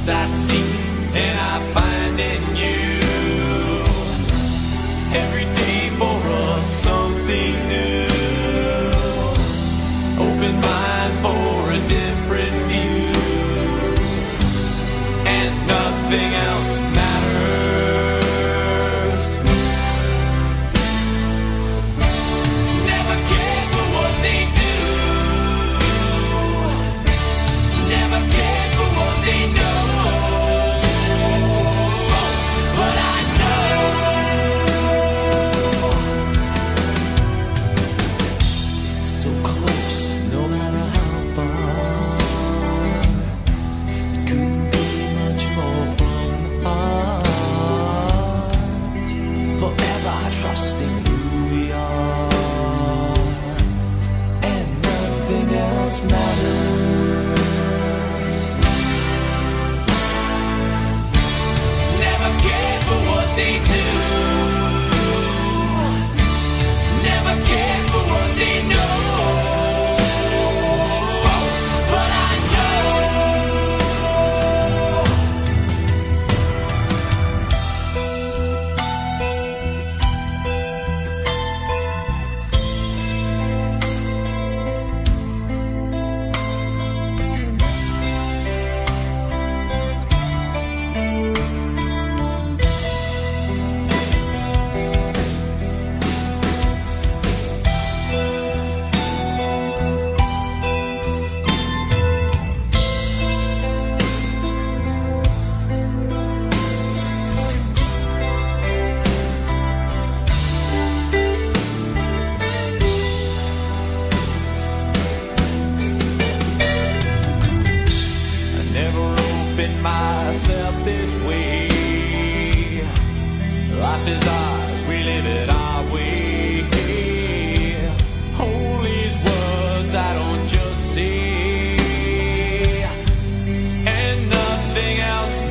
lost I seek and I find in you. Every day for us something new. Open mind for a different view, and nothing else matters. Never cared for what they do. Never cared for what they know. But I know so close, no matter how far. It couldn't be much more from the heart. Forever trusting who we are, and nothing else matters. Never cared for what they do. Never cared for what they know. But I know I never opened myself this way. Life is ours, we live it our way. Hold these words I don't just say, and nothing else